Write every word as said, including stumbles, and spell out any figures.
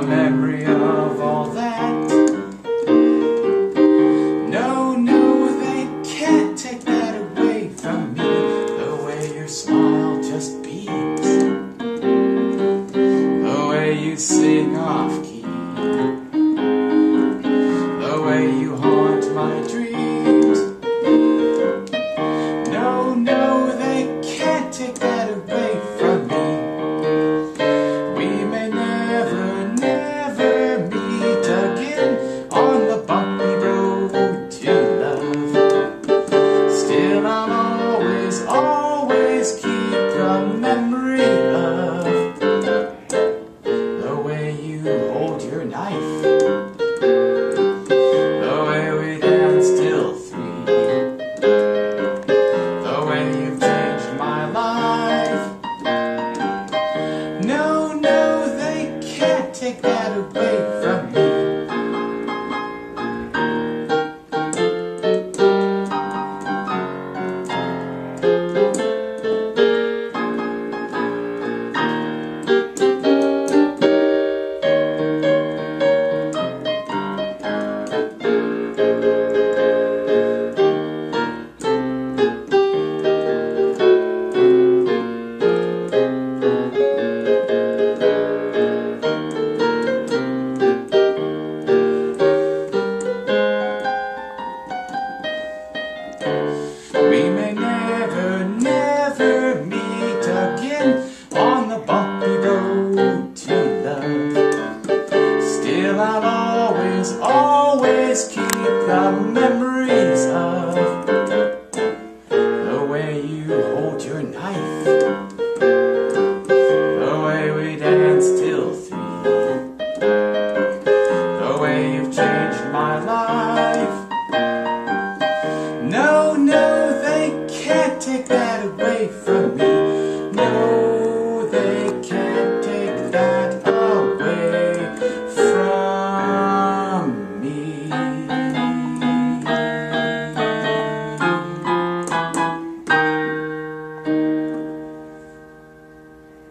memory of all that. No, no, they can't take that away from me. The way your smile just beams, the way you sing off key, the way you haunt my dreams. No, no, they can't take that away from me. We may never, never meet again on the bumpy road to love. Still I'll always, always keep the memory of the way you hold your knife, the way we dance till three, the way you've changed my life. No, no, they can't take that away from me.